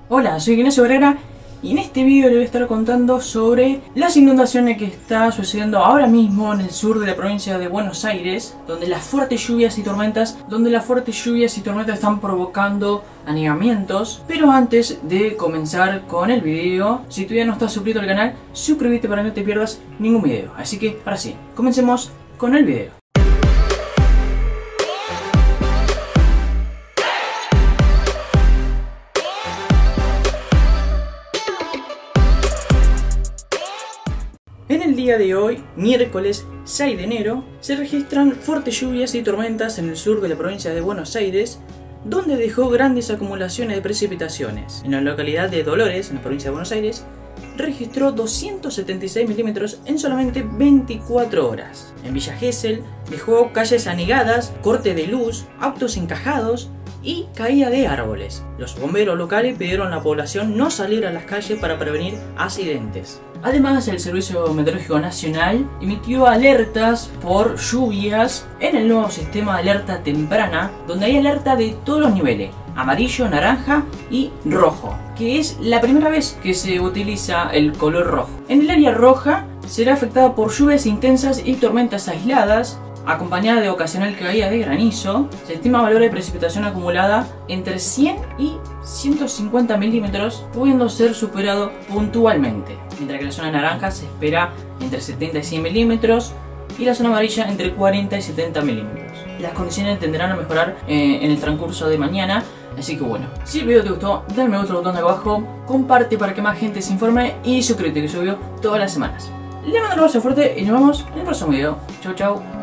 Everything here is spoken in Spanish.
Hola, soy Ignacio Barrera y en este vídeo les voy a estar contando sobre las inundaciones que está sucediendo ahora mismo en el sur de la provincia de Buenos Aires, donde las fuertes lluvias y tormentas están provocando anegamientos. Pero antes de comenzar con el video, si todavía no estás suscrito al canal, suscríbete para que no te pierdas ningún video. Así que ahora sí, comencemos con el video. En el día de hoy, miércoles 6 de enero, se registran fuertes lluvias y tormentas en el sur de la provincia de Buenos Aires, donde dejó grandes acumulaciones de precipitaciones. En la localidad de Dolores, en la provincia de Buenos Aires, registró 276 milímetros en solamente 24 horas. En Villa Gesell dejó calles anegadas, corte de luz, autos encajados y caída de árboles. Los bomberos locales pidieron a la población no salir a las calles para prevenir accidentes. Además, el Servicio Meteorológico Nacional emitió alertas por lluvias en el nuevo sistema de alerta temprana, donde hay alerta de todos los niveles: amarillo, naranja y rojo, que es la primera vez que se utiliza el color rojo. En el área roja será afectada por lluvias intensas y tormentas aisladas, acompañada de ocasional caída de granizo. Se estima valor de precipitación acumulada entre 100 y 150 milímetros, pudiendo ser superado puntualmente, mientras que la zona naranja se espera entre 70 y 100 milímetros y la zona amarilla entre 40 y 70 milímetros. Las condiciones tenderán a mejorar en el transcurso de mañana. Así que bueno, si el video te gustó, dale me gusta al botón de abajo, comparte para que más gente se informe y suscríbete, que subo todas las semanas. Le mando un abrazo fuerte y nos vemos en el próximo video. Chau chau.